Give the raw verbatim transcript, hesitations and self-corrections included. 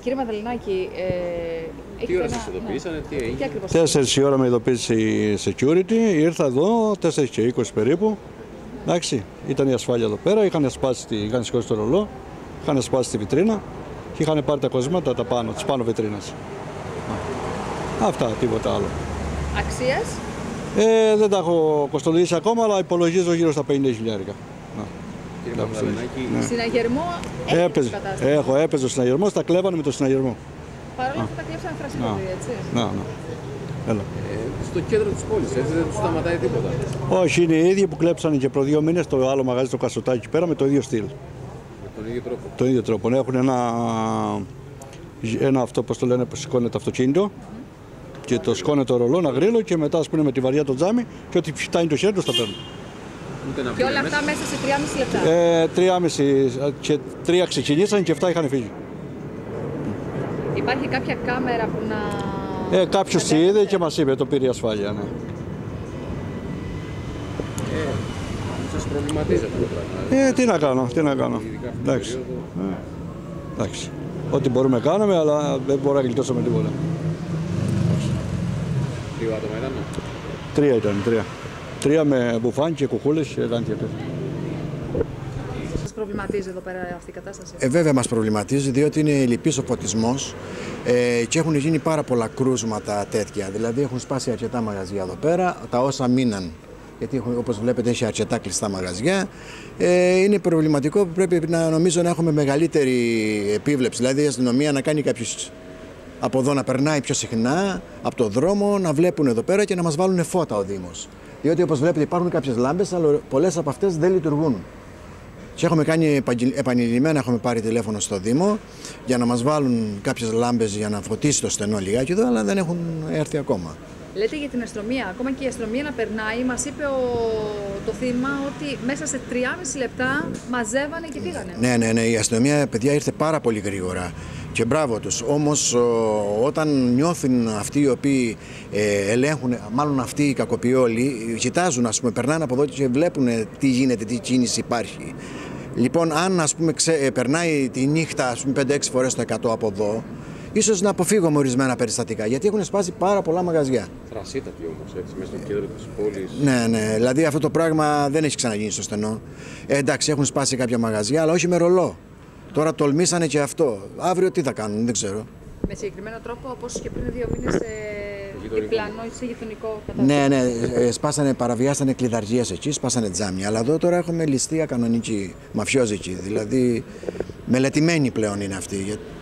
Κύριε Μανταληνάκη, ε, τι ώρα σας ειδοποίησανε, ναι. τι έγινε? Τέσσερις η ώρα με ειδοποίησε η security, ήρθα εδώ, τέσσερις και είκοσι περίπου. Εντάξει, ήταν η ασφάλεια εδώ πέρα, είχαν, σπάσει, είχαν σηκώσει το ρολό, είχαν σπάσει τη βιτρίνα και είχαν πάρει τα κοσμήματα τα πάνω, της πάνω βιτρίνας. Αυτά, τίποτα άλλο. Αξίες? Ε, δεν τα έχω κοστολογήσει ακόμα, αλλά υπολογίζω γύρω στα πενήντα χιλιάρικα. Κύριε Μανταληνάκη, ναι. Συναγερμό έπαιζε, έχω, έπαιζε ο συναγερμός, τα κλέβανε με το συναγερμό. Παρ' όλα αυτά τα κλέψανε φρασπέδι, έτσι. Να, ναι. Έλα. Ε, στο κέντρο της πόλης, έτσι δεν τους σταματάει τίποτα? Όχι, είναι οι ίδιοι που κλέψανε και προ δύο μήνες το άλλο μαγαζί, το Κασοτάκι πέρα, με το ίδιο στυλ. Με τον ίδιο τρόπο? Το ίδιο τρόπο. Ναι, έχουν ένα, ένα αυτό, πώς το λένε, που σηκώνεται το αυτοκίνητο mm-hmm. και το σηκώνεται το ρολό, ένα γρίλο και μετά ας πούμε με τη βαριά το τζάμι και ό,τι φτάνει το χέρι του τα παίρνουν. Και όλα αυτά μέσα σε τρία και μισό λεπτά. Ε, τρία και μισό και τρία ξεκινήσαν και εφτά είχαν φύγει. Υπάρχει κάποια κάμερα που να... Ε, κάποιος τη είδε και μας είπε, το πήρε η ασφάλεια, ναι. Ε, σας προβληματίζει αυτό το πράγμα? Ε, τι να κάνω, τι να κάνω. Εντάξει. Ε, εντάξει. Ό,τι μπορούμε κάνουμε, αλλά δεν μπορούμε να γλιτώσουμε τίποτα. Δύο άτομα ήταν? Τρία ήταν, τρία. Τρία με μπουφάν και κουκούλες και λάντια. Σας προβληματίζει εδώ πέρα αυτή η κατάσταση? Ε, βέβαια μας προβληματίζει, διότι είναι λυπής ο φωτισμός ε, και έχουν γίνει πάρα πολλά κρούσματα τέτοια. Δηλαδή έχουν σπάσει αρκετά μαγαζιά εδώ πέρα, τα όσα μείναν. Γιατί έχουν, όπως βλέπετε έχει αρκετά κλειστά μαγαζιά. Ε, είναι προβληματικό, πρέπει να νομίζω να έχουμε μεγαλύτερη επίβλεψη. Δηλαδή η αστυνομία να κάνει κάποιους από εδώ να περνάει πιο συχνά από το δρόμο, να βλέπουν εδώ πέρα και να μας βάλουν φώτα ο Δήμος. Διότι όπως βλέπετε υπάρχουν κάποιες λάμπες, αλλά πολλές από αυτές δεν λειτουργούν. Και έχουμε κάνει επανειλημμένα, έχουμε πάρει τηλέφωνο στο Δήμο για να μας βάλουν κάποιες λάμπες για να φωτίσει το στενό λιγάκι εδώ, αλλά δεν έχουν έρθει ακόμα. Λέτε για την αστυνομία, ακόμα και η αστυνομία να περνάει, μας είπε ο... το θύμα ότι μέσα σε τρία και μισό λεπτά μαζεύανε και πήγανε. Ναι, ναι, ναι, η αστυνομία, παιδιά, ήρθε πάρα πολύ γρήγορα και μπράβο τους. Όμως όταν νιώθουν αυτοί οι οποίοι ε, ελέγχουν, μάλλον αυτοί οι κακοποιόλοι, κοιτάζουν, ας πούμε, περνάνε από εδώ και βλέπουν τι γίνεται, τι κίνηση υπάρχει. Λοιπόν, αν ας πούμε ξε, περνάει τη νύχτα, ας πούμε, πέντε έξι φορές το εκατό από εδώ, ίσως να αποφύγουμε ορισμένα περιστατικά, γιατί έχουν σπάσει πάρα πολλά μαγαζιά. Θρασίτατη όμως, έτσι, μέσα στο κέντρο της πόλης. Ναι, ναι, δηλαδή αυτό το πράγμα δεν έχει ξαναγίνει στο στενό. Ε, εντάξει, έχουν σπάσει κάποια μαγαζιά, αλλά όχι με ρολό. Τώρα τολμήσανε και αυτό. Αύριο τι θα κάνουν, δεν ξέρω. Με συγκεκριμένο τρόπο, όπως και πριν δύο μήνες σε διπλανό ή σε γειτονικό κατάστημα. Ναι, ναι, σπάσανε, παραβιάσανε κλειδαργίες εκεί, σπάσανε τζάμια. Αλλά εδώ τώρα έχουμε ληστεία κανονική, μαφιόζικη. Δηλαδή, μελετημένη πλέον είναι αυτή.